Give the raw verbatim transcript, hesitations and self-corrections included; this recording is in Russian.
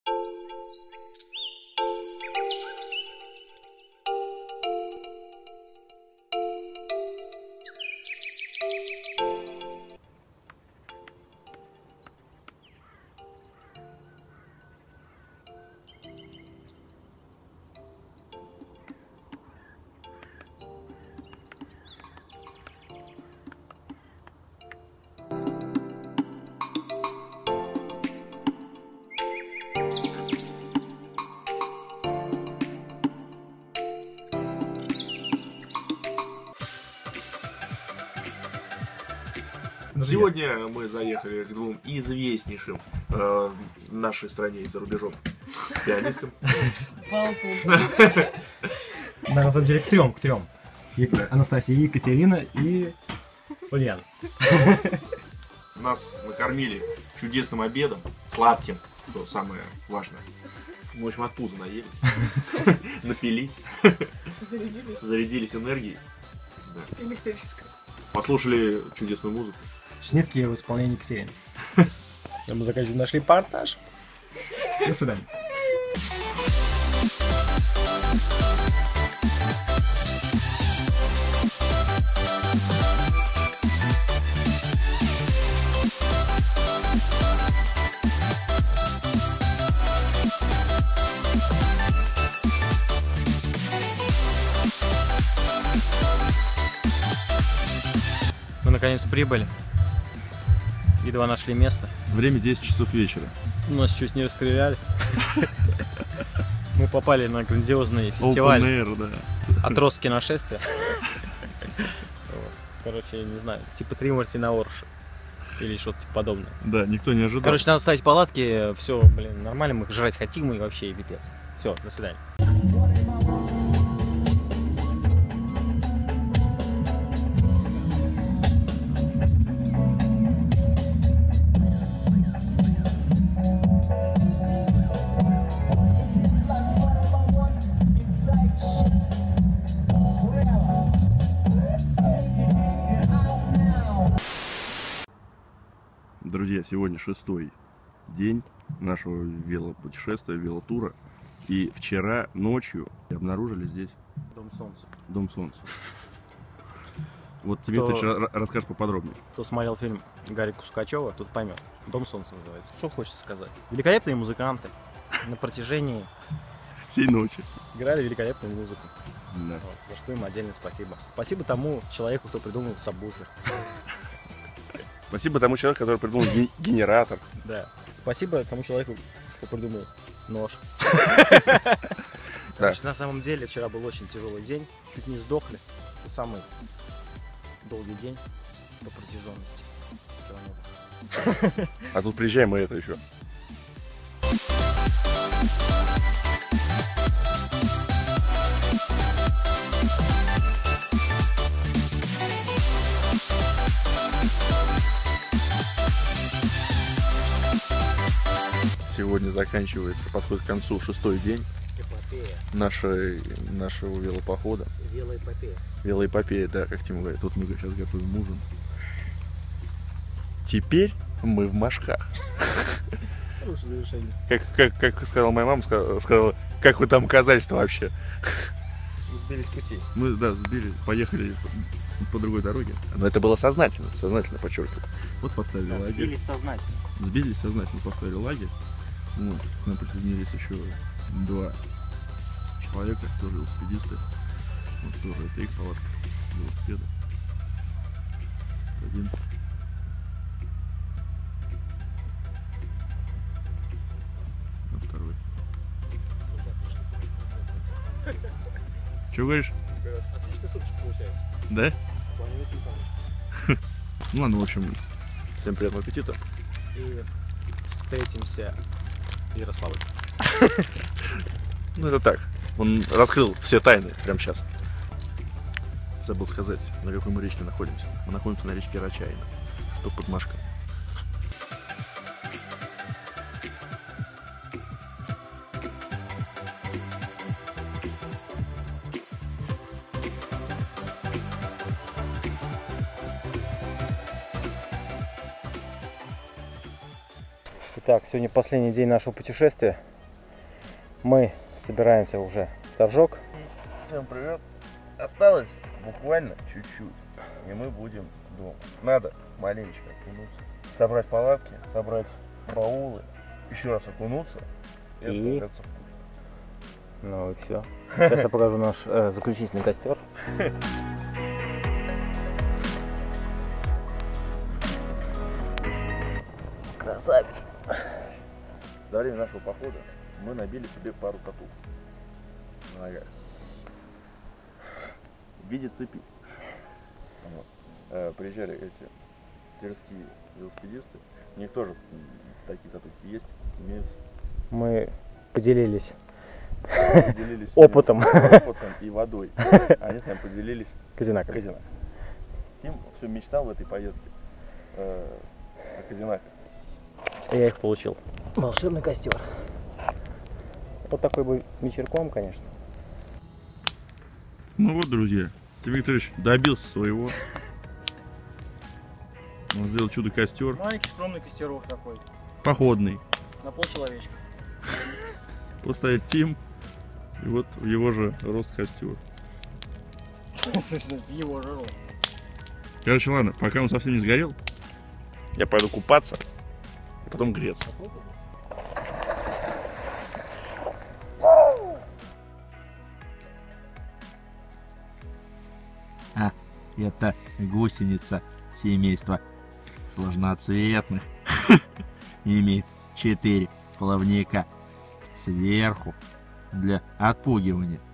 Сегодня мы заехали к двум известнейшим э, в нашей стране и за рубежом пианистам. Да, на самом деле к трем, к трем. Анастасия, Екатерина и Ульяна. Нас накормили чудесным обедом, сладким, что самое важное. Мы, в общем, от пуза наелись, напились, зарядились, зарядились энергией. Да. Электрической. Послушали чудесную музыку. Шнитки в исполнении Екатерины. Мы заканчиваем наш репортаж. До свидания. Мы наконец прибыли. Едва нашли место. Время десять часов вечера. Нас чуть не расстреляли. Мы попали на грандиозный фестиваль Open Air, да. Отростки нашествия. Короче, я не знаю, типа три Мартина Орша. Или что-то типа подобное. Да, никто не ожидал. Короче, надо ставить палатки, все, блин, нормально, мы жрать хотим и вообще пипец. Все, до свидания. Друзья, сегодня шестой день нашего велопутешествия, велотура. И вчера ночью обнаружили здесь Дом солнца. Дом солнца. Вот тебе Кто... ты сейчас расскажешь поподробнее. Кто смотрел фильм Гарика Сукачева, тот поймет. Дом солнца называется. Что хочется сказать? Великолепные музыканты на протяжении Всей ночи. играли великолепную музыку. Да. Вот, за что им отдельное спасибо. Спасибо тому человеку, кто придумал сабвуфер. Спасибо тому человеку, который придумал ге- генератор. Да. Спасибо тому человеку, кто придумал нож. Короче, на самом деле вчера был очень тяжелый день. Чуть не сдохли. Это самый долгий день по протяженности километров. А тут приезжаем мы это еще. Сегодня заканчивается, подходит к концу шестой день нашей, нашего велопохода. Велоэпопея. Велоэпопея, да, как Тима говорит. Тут мы сейчас готовим ужин. Теперь мы в Машках. Хорошее завершение. Как, как, как сказала моя мама, сказала, сказала, как вы там оказались-то вообще? Сбились с пути. Мы, да, сбили, поехали по, по другой дороге. Но это было сознательно, сознательно подчеркиваю. Вот поставили Да, лагерь. сбились сознательно. Сбились сознательно, поставили лагерь. Вот, к нам присоединились еще два человека, тоже велосипедисты. Вот тоже это их палатка велосипеда. Один. А второй. Чего говоришь? Отличная суточка получается. Да? Ну ладно, в общем, всем приятного аппетита. И встретимся в Ярославле. Ну это так, он раскрыл все тайны прямо сейчас. Забыл сказать, на какой мы речке находимся. Мы находимся на речке Рачаина, что под Машкой. Итак, сегодня последний день нашего путешествия. Мы собираемся уже в торжок. Всем привет. Осталось буквально чуть-чуть, и мы будем дома. Надо маленечко окунуться, собрать палатки, собрать баулы, еще раз окунуться и, И? отправляться в путь. Ну и все. Сейчас я покажу наш э, заключительный костер. Красавец. За время нашего похода мы набили себе пару тату на ногах в виде цепи. Вот. Э, приезжали эти тверские велосипедисты, у них тоже такие татухи есть, имеются. Мы поделились Поделились опытом. опытом и водой. Они с нами поделились Козинаком. Козинак. Тим все мечтал в этой поездке э, о Козинаках. Я их получил. Волшебный костер. Вот такой бы вечерком, конечно. Ну вот, друзья, Тим Викторович добился своего. Он сделал чудо-костер. Маленький скромный костерок такой, Походный. на полчеловечка. Поставить Тим. И вот в его же рост костер. Его жару. Короче, ладно, пока он совсем не сгорел, я пойду купаться и потом греться. А, это гусеница семейства сложноцветных. Имеет четыре плавника сверху для отпугивания